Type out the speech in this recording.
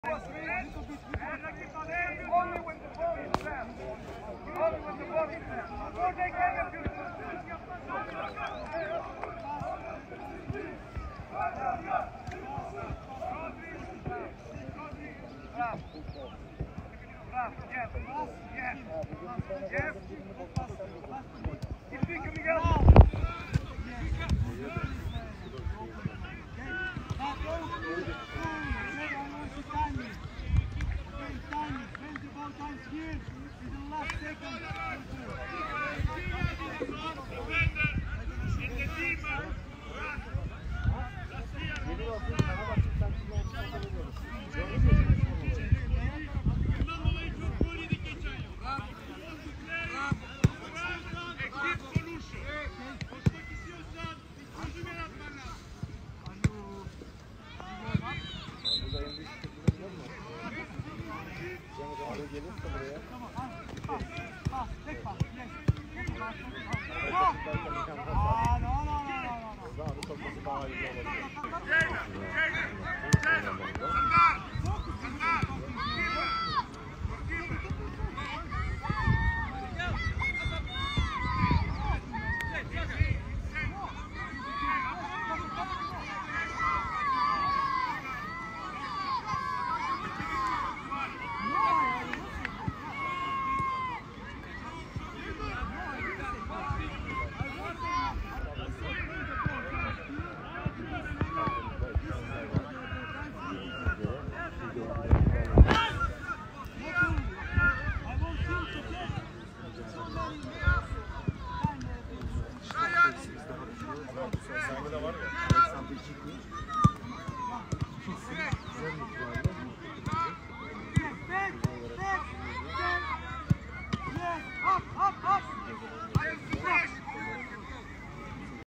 Only when the ball is left. Only when the ball is left. Before they get a few. Bravo, yes, yes, yes. Keep thinking, Miguel.